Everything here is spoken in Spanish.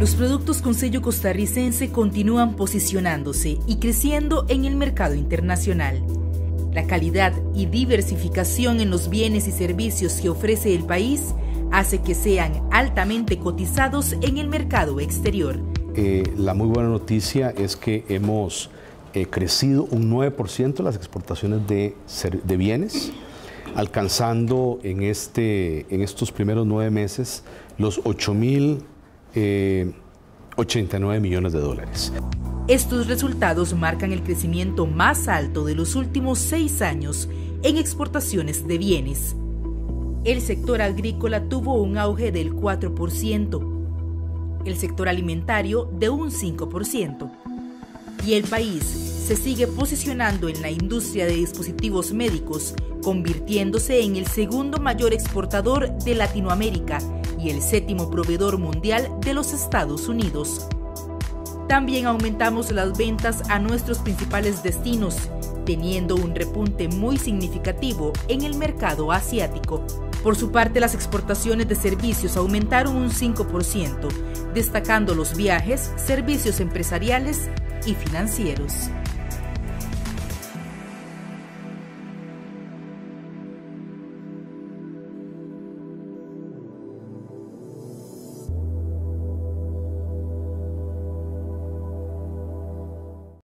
Los productos con sello costarricense continúan posicionándose y creciendo en el mercado internacional. La calidad y diversificación en los bienes y servicios que ofrece el país hace que sean altamente cotizados en el mercado exterior. La muy buena noticia es que hemos crecido un 9% las exportaciones de bienes, alcanzando en estos primeros 9 meses los 8.089 millones de dólares. Estos resultados marcan el crecimiento más alto de los últimos 6 años en exportaciones de bienes. El sector agrícola tuvo un auge del 4%, el sector alimentario de un 5%, y el país se sigue posicionando en la industria de dispositivos médicos, convirtiéndose en el segundo mayor exportador de Latinoamérica y el 7º proveedor mundial de los Estados Unidos. También aumentamos las ventas a nuestros principales destinos, teniendo un repunte muy significativo en el mercado asiático. Por su parte, las exportaciones de servicios aumentaron un 5%, destacando los viajes, servicios empresariales y financieros.